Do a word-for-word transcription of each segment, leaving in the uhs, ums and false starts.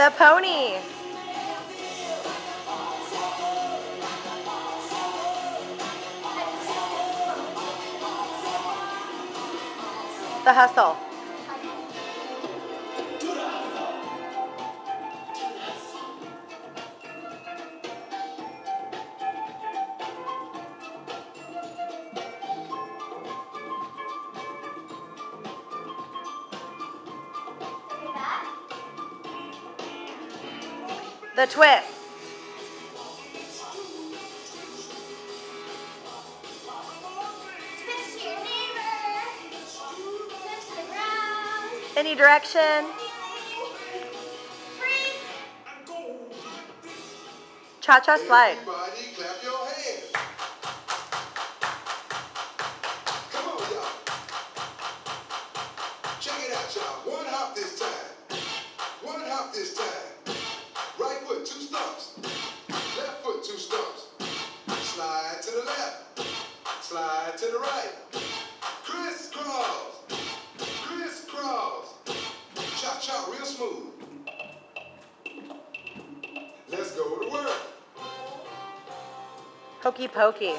The pony. The hustle. The twist. Twist your neighbor. Twist the ground. Any direction. Freeze. Cha-cha slide. Everybody clap your hands. Come on, y'all. Check it out, y'all. One hop this time. One hop this time. Right foot, two stumps. Left foot, two stumps. Slide to the left. Slide to the right. Crisscross. Crisscross. Chop, chop, real smooth. Let's go to work. Hokey pokey.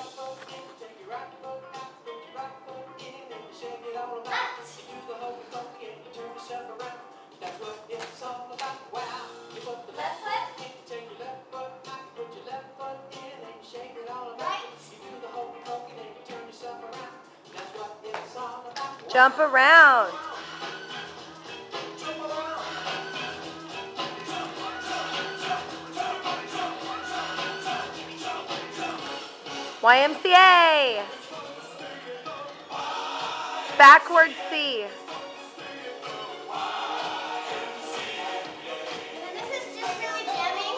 Jump around. Y M C A. Backward C. And this is just really jamming.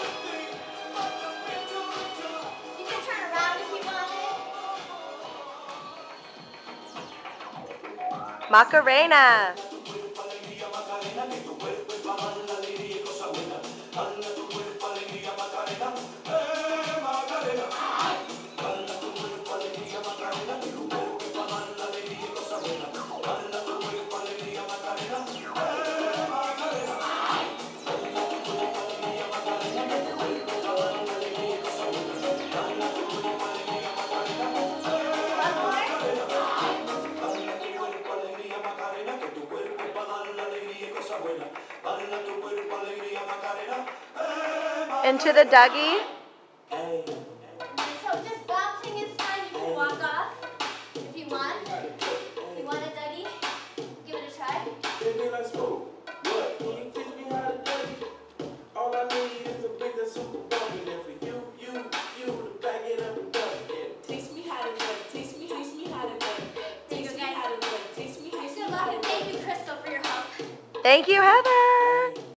You can turn around if you want it. Macarena. Into the Dougie. So just bouncing is fine. You can walk off if you want. You want a Dougie? Give it a try. Baby, let's go. What? Can you teach me how to Dougie? All I need is a bigger super bump. And for you, you, you to back it up and done. Yeah. Teach me how to Dougie. Teach me, teach me how to Dougie. Teach me how to Dougie. Teach me, teach me how to Dougie. Thank you, Crystal, for your help. Thank you, Heather.